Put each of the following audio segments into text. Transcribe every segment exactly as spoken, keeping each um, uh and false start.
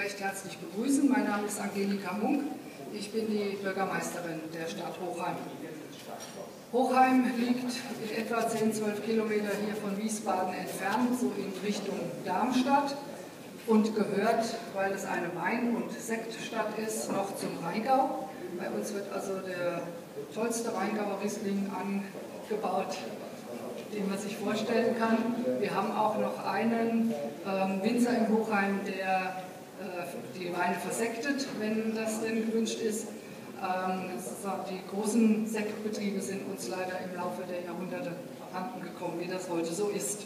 recht herzlich begrüßen. Mein Name ist Angelika Munk. Ich bin die Bürgermeisterin der Stadt Hochheim. Hochheim liegt in etwa zehn, zwölf Kilometer hier von Wiesbaden entfernt, so in Richtung Darmstadt, und gehört, weil es eine Wein- und Sektstadt ist, noch zum Rheingau. Bei uns wird also der tollste Rheingauer Riesling angebaut, den man sich vorstellen kann. Wir haben auch noch einen ähm, Winzer in Hochheim, der äh, die Weine versektet, wenn das denn gewünscht ist. Ähm, die großen Sektbetriebe sind uns leider im Laufe der Jahrhunderte abhanden gekommen, wie das heute so ist.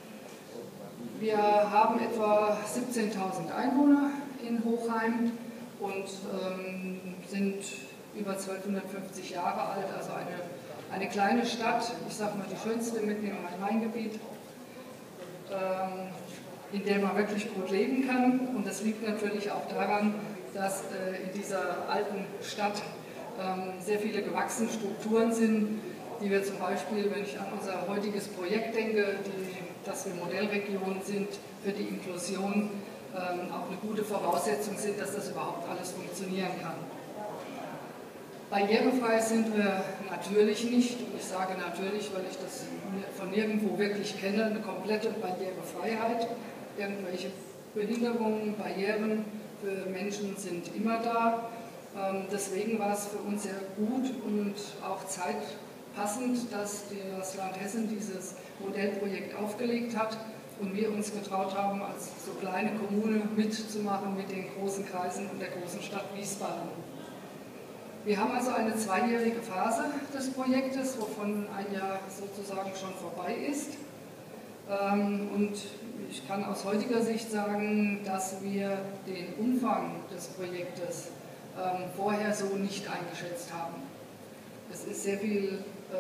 Wir haben etwa siebzehntausend Einwohner in Hochheim und ähm, sind über zwölfhundertfünfzig Jahre alt, also eine, eine kleine Stadt, ich sage mal die schönste mitten im Rhein-Main-Gebiet, ähm, in der man wirklich gut leben kann. Und das liegt natürlich auch daran, dass äh, in dieser alten Stadt ähm, sehr viele gewachsene Strukturen sind, die wir zum Beispiel, wenn ich an unser heutiges Projekt denke, die, dass wir Modellregion sind für die Inklusion, ähm, auch eine gute Voraussetzung sind, dass das überhaupt alles funktionieren kann. Barrierefrei sind wir natürlich nicht, und ich sage natürlich, weil ich das von nirgendwo wirklich kenne, eine komplette Barrierefreiheit. Irgendwelche Behinderungen, Barrieren für Menschen sind immer da. Ähm, deswegen war es für uns sehr gut und auch zeitpassend, dass das Land Hessen dieses Modellprojekt aufgelegt hat und wir uns getraut haben, als so kleine Kommune mitzumachen mit den großen Kreisen und der großen Stadt Wiesbaden. Wir haben also eine zweijährige Phase des Projektes, wovon ein Jahr sozusagen schon vorbei ist. Und ich kann aus heutiger Sicht sagen, dass wir den Umfang des Projektes vorher so nicht eingeschätzt haben. Es ist sehr viel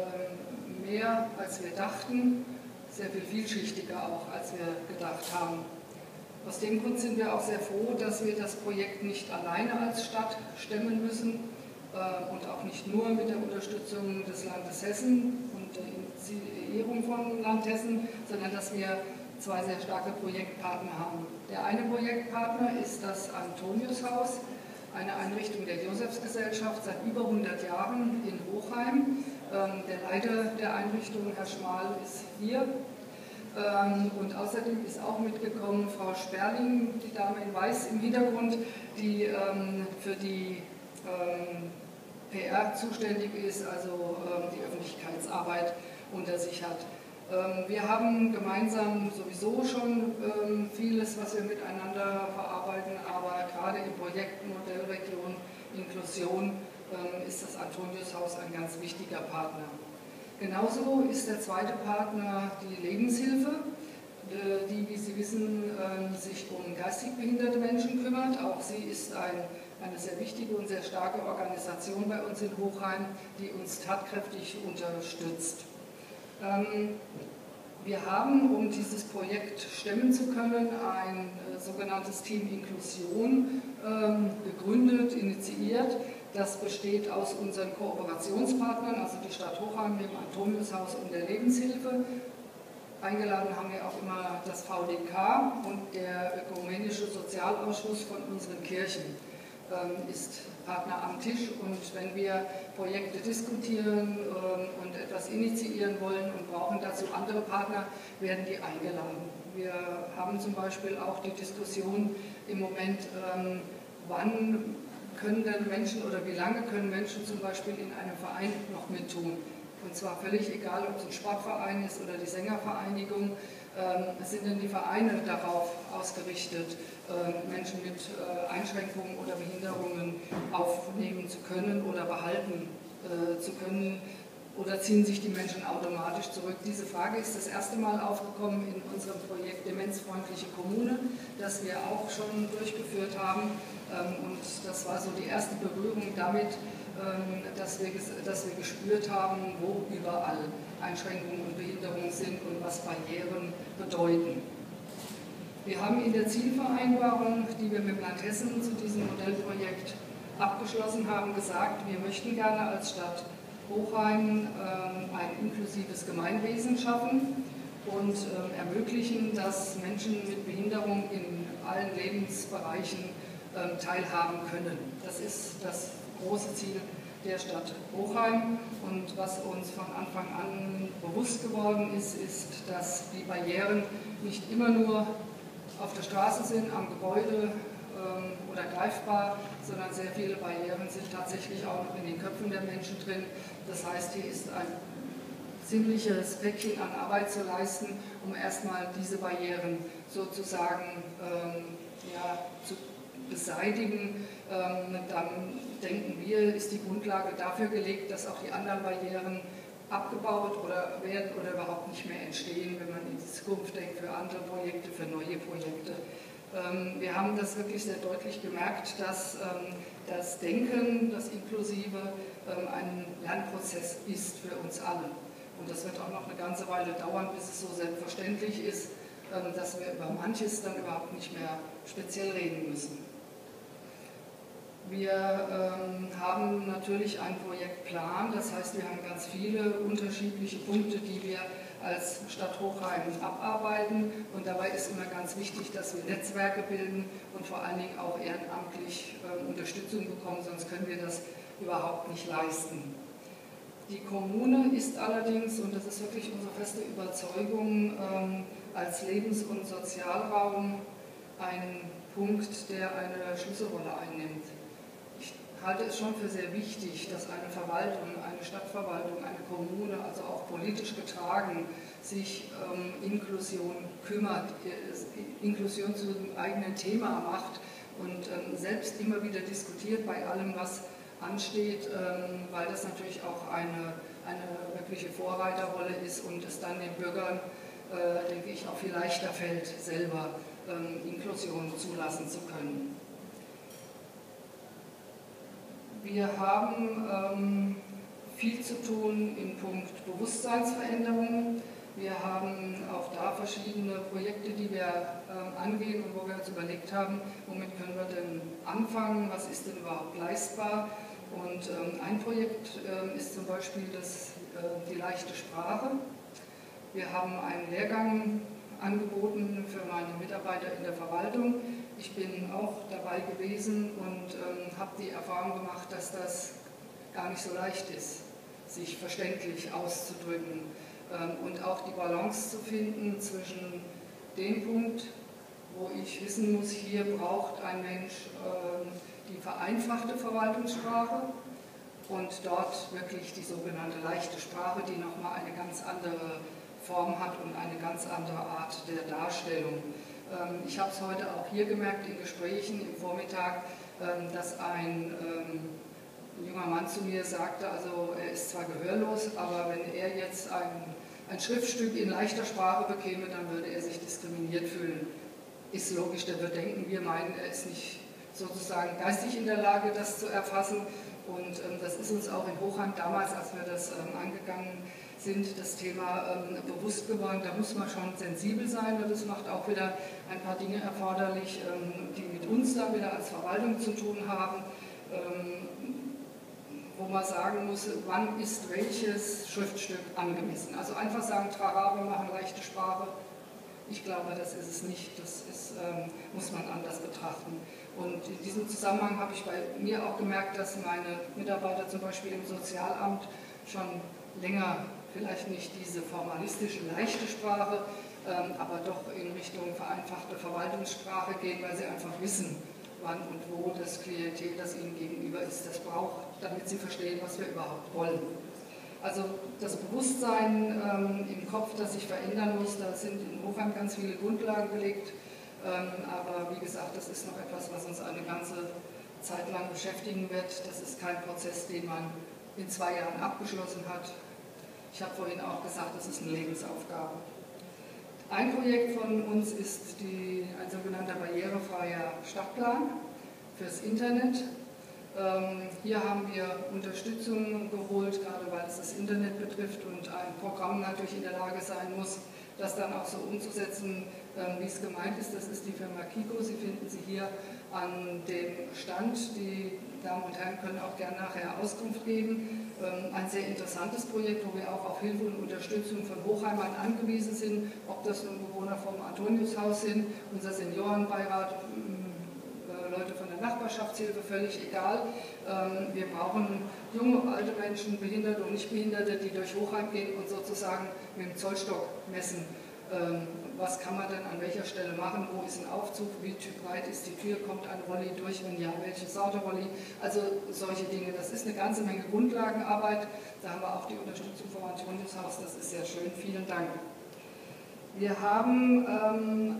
mehr, als wir dachten, sehr viel vielschichtiger auch, als wir gedacht haben. Aus dem Grund sind wir auch sehr froh, dass wir das Projekt nicht alleine als Stadt stemmen müssen, und auch nicht nur mit der Unterstützung des Landes Hessen und der Initiierung von Land Hessen, sondern dass wir zwei sehr starke Projektpartner haben. Der eine Projektpartner ist das Antoniushaus, eine Einrichtung der Josefsgesellschaft seit über hundert Jahren in Hochheim. Der Leiter der Einrichtung, Herr Schmal, ist hier. Und außerdem ist auch mitgekommen Frau Sperling, die Dame in Weiß im Hintergrund, die für die P R zuständig ist, also die Öffentlichkeitsarbeit unter sich hat. Wir haben gemeinsam sowieso schon vieles, was wir miteinander verarbeiten, aber gerade im Projekt Modellregion Inklusion ist das Antoniushaus ein ganz wichtiger Partner. Genauso ist der zweite Partner die Lebenshilfe, die, wie Sie wissen, sich um geistig behinderte Menschen kümmert. Auch sie ist ein eine sehr wichtige und sehr starke Organisation bei uns in Hochheim, die uns tatkräftig unterstützt. Ähm, wir haben, um dieses Projekt stemmen zu können, ein äh, sogenanntes Team Inklusion ähm, gegründet, initiiert. Das besteht aus unseren Kooperationspartnern, also die Stadt Hochheim, dem Antoniushaus und der Lebenshilfe. Eingeladen haben wir auch immer das V D K und der Ökumenische Sozialausschuss von unseren Kirchen ist Partner am Tisch, und wenn wir Projekte diskutieren und etwas initiieren wollen und brauchen dazu andere Partner, werden die eingeladen. Wir haben zum Beispiel auch die Diskussion im Moment, wann können denn Menschen oder wie lange können Menschen zum Beispiel in einem Verein noch mittun. Und zwar völlig egal, ob es ein Sportverein ist oder die Sängervereinigung. Ähm, sind denn die Vereine darauf ausgerichtet, äh, Menschen mit äh, Einschränkungen oder Behinderungen aufnehmen zu können oder behalten äh, zu können, oder ziehen sich die Menschen automatisch zurück? Diese Frage ist das erste Mal aufgekommen in unserem Projekt Demenzfreundliche Kommune, das wir auch schon durchgeführt haben, ähm, und das war so die erste Berührung damit, ähm, dass wir, dass wir gespürt haben, wo überall Einschränkungen und Behinderungen sind und was Barrieren bedeuten. Wir haben in der Zielvereinbarung, die wir mit dem Land Hessen zu diesem Modellprojekt abgeschlossen haben, gesagt, wir möchten gerne als Stadt Hochheim ähm, ein inklusives Gemeinwesen schaffen und ähm, ermöglichen, dass Menschen mit Behinderung in allen Lebensbereichen ähm, teilhaben können. Das ist das große Ziel der Stadt Hochheim. Und was uns von Anfang an bewusst geworden ist, ist, dass die Barrieren nicht immer nur auf der Straße sind, am Gebäude ähm, oder greifbar, sondern sehr viele Barrieren sind tatsächlich auch noch in den Köpfen der Menschen drin. Das heißt, hier ist ein ziemliches Päckchen an Arbeit zu leisten, um erstmal diese Barrieren sozusagen ähm, ja, zu beseitigen. Ähm, dann denken wir, ist die Grundlage dafür gelegt, dass auch die anderen Barrieren abgebaut oder werden oder überhaupt nicht mehr entstehen, wenn man in die Zukunft denkt, für andere Projekte, für neue Projekte. Ähm, wir haben das wirklich sehr deutlich gemerkt, dass ähm, das Denken, das Inklusive, ähm, ein Lernprozess ist für uns alle. Und das wird auch noch eine ganze Weile dauern, bis es so selbstverständlich ist, ähm, dass wir über manches dann überhaupt nicht mehr speziell reden müssen. Wir ähm, haben natürlich einen Projektplan, das heißt, wir haben ganz viele unterschiedliche Punkte, die wir als Stadt Hochheim abarbeiten. Und dabei ist immer ganz wichtig, dass wir Netzwerke bilden und vor allen Dingen auch ehrenamtlich äh, Unterstützung bekommen, sonst können wir das überhaupt nicht leisten. Die Kommune ist allerdings, und das ist wirklich unsere feste Überzeugung, ähm, als Lebens- und Sozialraum ein Punkt, der eine Schlüsselrolle einnimmt. Ich halte es schon für sehr wichtig, dass eine Verwaltung, eine Stadtverwaltung, eine Kommune, also auch politisch getragen, sich um Inklusion kümmert, Inklusion zu einem eigenen Thema macht und ähm, selbst immer wieder diskutiert bei allem, was ansteht, ähm, weil das natürlich auch eine, eine wirkliche Vorreiterrolle ist und es dann den Bürgern, äh, denke ich, auch viel leichter fällt, selber ähm, Inklusion zulassen zu können. Wir haben ähm, viel zu tun im Punkt Bewusstseinsveränderung. Wir haben auch da verschiedene Projekte, die wir ähm, angehen und wo wir uns überlegt haben, womit können wir denn anfangen, was ist denn überhaupt leistbar. Und ähm, ein Projekt ähm, ist zum Beispiel das, äh, die leichte Sprache. Wir haben einen Lehrgang angeboten für meine Mitarbeiter in der Verwaltung. Ich bin auch dabei gewesen und ähm, habe die Erfahrung gemacht, dass das gar nicht so leicht ist, sich verständlich auszudrücken ähm, und auch die Balance zu finden zwischen dem Punkt, wo ich wissen muss, hier braucht ein Mensch ähm, die vereinfachte Verwaltungssprache und dort wirklich die sogenannte leichte Sprache, die nochmal eine ganz andere Form hat und eine ganz andere Art der Darstellung. Ich habe es heute auch hier gemerkt in Gesprächen im Vormittag, dass ein junger Mann zu mir sagte, also er ist zwar gehörlos, aber wenn er jetzt ein, ein Schriftstück in leichter Sprache bekäme, dann würde er sich diskriminiert fühlen. Ist logisch, der wird denken, wir meinen, er ist nicht sozusagen geistig in der Lage, das zu erfassen. Und das ist uns auch in Hochheim damals, als wir das angegangen sind, das Thema ähm, bewusst geworden. Da muss man schon sensibel sein und das macht auch wieder ein paar Dinge erforderlich, ähm, die mit uns dann wieder als Verwaltung zu tun haben, ähm, wo man sagen muss, wann ist welches Schriftstück angemessen. Also einfach sagen, trara, wir machen leichte Sprache. Ich glaube, das ist es nicht. Das ist, ähm, muss man anders betrachten. Und in diesem Zusammenhang habe ich bei mir auch gemerkt, dass meine Mitarbeiter zum Beispiel im Sozialamt schon länger vielleicht nicht diese formalistische, leichte Sprache, ähm, aber doch in Richtung vereinfachte Verwaltungssprache gehen, weil sie einfach wissen, wann und wo das Klientel, das ihnen gegenüber ist, das braucht, damit sie verstehen, was wir überhaupt wollen. Also das Bewusstsein ähm, im Kopf, das sich verändern muss, da sind in Hochheim ganz viele Grundlagen gelegt, ähm, aber wie gesagt, das ist noch etwas, was uns eine ganze Zeit lang beschäftigen wird. Das ist kein Prozess, den man in zwei Jahren abgeschlossen hat. Ich habe vorhin auch gesagt, das ist eine Lebensaufgabe. Ein Projekt von uns ist die, ein sogenannter barrierefreier Stadtplan fürs Internet. Ähm, hier haben wir Unterstützung geholt, gerade weil es das Internet betrifft und ein Programm natürlich in der Lage sein muss, das dann auch so umzusetzen, ähm, wie es gemeint ist. Das ist die Firma Kiko, Sie finden sie hier an dem Stand. Die Damen und Herren können auch gerne nachher Auskunft geben. Ein sehr interessantes Projekt, wo wir auch auf Hilfe und Unterstützung von Hochheimern angewiesen sind, ob das nun Bewohner vom Antoniushaus sind, unser Seniorenbeirat, Leute von der Nachbarschaftshilfe, völlig egal. Wir brauchen junge, alte Menschen, Behinderte und Nichtbehinderte, die durch Hochheim gehen und sozusagen mit dem Zollstock messen. Was kann man denn an welcher Stelle machen, wo ist ein Aufzug, wie breit ist die Tür, kommt eine Rolli durch, wenn ja, welche Sorte Rolli, also solche Dinge. Das ist eine ganze Menge Grundlagenarbeit, da haben wir auch die Unterstützung vom Antoniushaus, das ist sehr schön, vielen Dank. Wir haben ähm,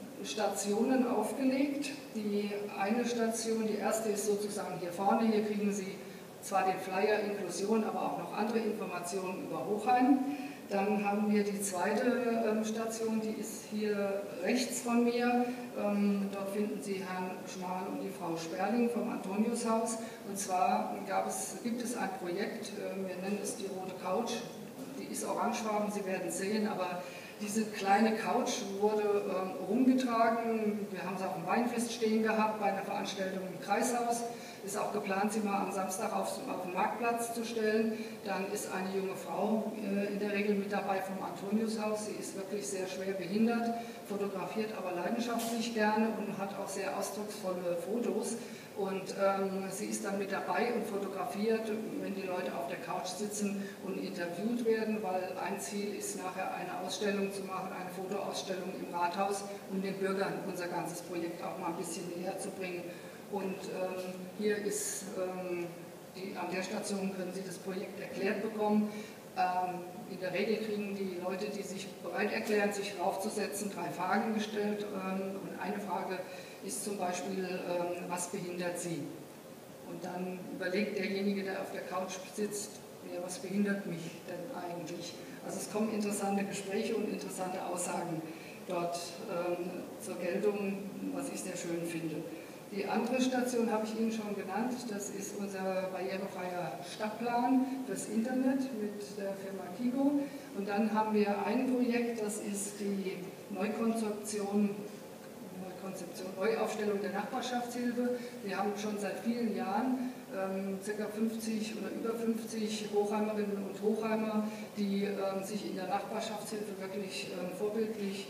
Stationen aufgelegt, die eine Station, die erste ist sozusagen hier vorne, hier kriegen Sie zwar den Flyer Inklusion, aber auch noch andere Informationen über Hochheim. Dann haben wir die zweite ähm, Station, die ist hier rechts von mir. Ähm, dort finden Sie Herrn Schmal und die Frau Sperling vom Antoniushaus. Und zwar gab es, gibt es ein Projekt, äh, wir nennen es die rote Couch. Die ist orangefarben, Sie werden es sehen, aber diese kleine Couch wurde ähm, rumgetragen. Wir haben sie auf dem Weinfest stehen gehabt, bei einer Veranstaltung im Kreishaus. Ist auch geplant, sie mal am Samstag auf, auf den Marktplatz zu stellen. Dann ist eine junge Frau äh, in der Regel mit dabei vom Antoniushaus. Sie ist wirklich sehr schwer behindert, fotografiert aber leidenschaftlich gerne und hat auch sehr ausdrucksvolle Fotos. Und ähm, sie ist dann mit dabei und fotografiert, wenn die Leute auf der Couch sitzen und interviewt werden, weil ein Ziel ist nachher eine Ausstellung zu machen, eine Fotoausstellung im Rathaus, um den Bürgern unser ganzes Projekt auch mal ein bisschen näher zu bringen. Und ähm, hier ist, ähm, die, an der Station können Sie das Projekt erklärt bekommen. Ähm, in der Regel kriegen die Leute, die sich bereit erklären, sich raufzusetzen, drei Fragen gestellt. Ähm, und eine Frage ist zum Beispiel, ähm, was behindert Sie? Und dann überlegt derjenige, der auf der Couch sitzt, ja, was behindert mich denn eigentlich? Also es kommen interessante Gespräche und interessante Aussagen dort ähm, zur Geltung, was ich sehr schön finde. Die andere Station habe ich Ihnen schon genannt, das ist unser barrierefreier Stadtplan fürs Internet mit der Firma Kigo. Und dann haben wir ein Projekt, das ist die Neukonzeption, Neukonzeption, Neuaufstellung der Nachbarschaftshilfe. Wir haben schon seit vielen Jahren ähm, ca. fünfzig oder über fünfzig Hochheimerinnen und Hochheimer, die ähm, sich in der Nachbarschaftshilfe wirklich ähm, vorbildlich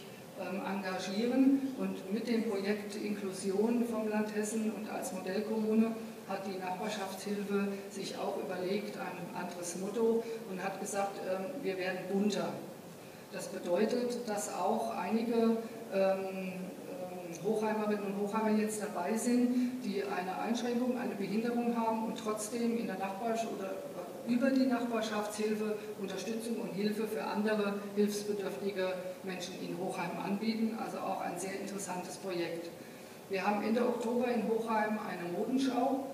engagieren, und mit dem Projekt Inklusion vom Land Hessen und als Modellkommune hat die Nachbarschaftshilfe sich auch überlegt, ein anderes Motto, und hat gesagt, wir werden bunter. Das bedeutet, dass auch einige Hochheimerinnen und Hochheimer jetzt dabei sind, die eine Einschränkung, eine Behinderung haben und trotzdem in der Nachbarschaft oder über die Nachbarschaftshilfe Unterstützung und Hilfe für andere hilfsbedürftige Menschen in Hochheim anbieten. Also auch ein sehr interessantes Projekt. Wir haben Ende Oktober in Hochheim eine Modenschau,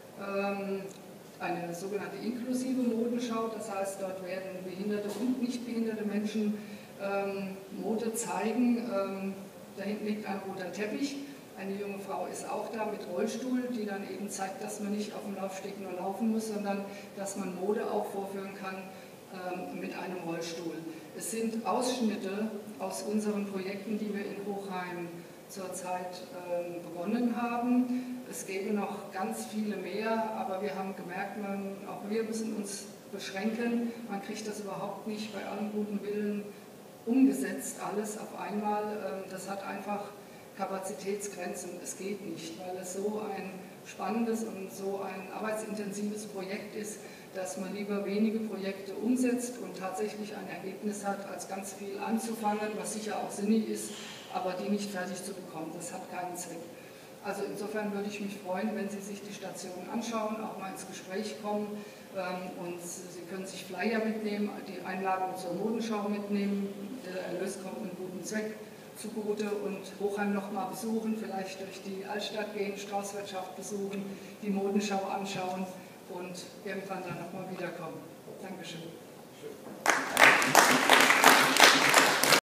eine sogenannte inklusive Modenschau. Das heißt, dort werden behinderte und nicht behinderte Menschen Mode zeigen. Da hinten liegt ein roter Teppich. Eine junge Frau ist auch da mit Rollstuhl, die dann eben zeigt, dass man nicht auf dem Laufsteg nur laufen muss, sondern dass man Mode auch vorführen kann ähm, mit einem Rollstuhl. Es sind Ausschnitte aus unseren Projekten, die wir in Hochheim zurzeit ähm, begonnen haben. Es gäbe noch ganz viele mehr, aber wir haben gemerkt, man, auch wir müssen uns beschränken. Man kriegt das überhaupt nicht bei allem guten Willen umgesetzt, alles auf einmal. Ähm, das hat einfach Kapazitätsgrenzen, es geht nicht, weil es so ein spannendes und so ein arbeitsintensives Projekt ist, dass man lieber wenige Projekte umsetzt und tatsächlich ein Ergebnis hat, als ganz viel anzufangen, was sicher auch sinnig ist, aber die nicht fertig zu bekommen. Das hat keinen Zweck. Also insofern würde ich mich freuen, wenn Sie sich die Station anschauen, auch mal ins Gespräch kommen, ähm, und Sie können sich Flyer mitnehmen, die Einladung zur Modenschau mitnehmen, der Erlös kommt einen guten Zweck zugute, und Hochheim nochmal besuchen, vielleicht durch die Altstadt gehen, Straußwirtschaft besuchen, die Modenschau anschauen und irgendwann dann nochmal wiederkommen. Dankeschön.